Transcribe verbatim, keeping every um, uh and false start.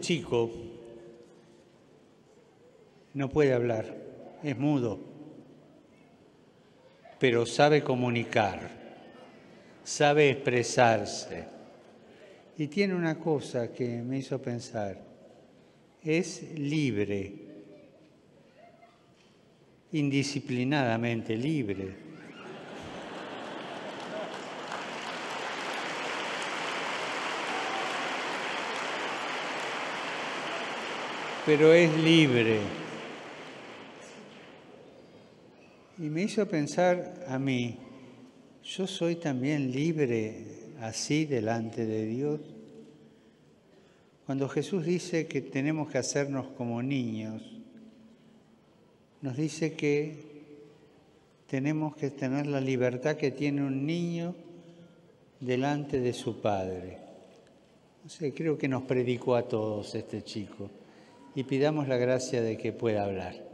chico no puede hablar, es mudo, pero sabe comunicar, sabe expresarse. Y tiene una cosa que me hizo pensar, es libre, indisciplinadamente libre. Pero es libre. Y me hizo pensar a mí, ¿yo soy también libre así delante de Dios? Cuando Jesús dice que tenemos que hacernos como niños, nos dice que tenemos que tener la libertad que tiene un niño delante de su padre. No sé, creo que nos predicó a todos este chico. Y pidamos la gracia de que pueda hablar.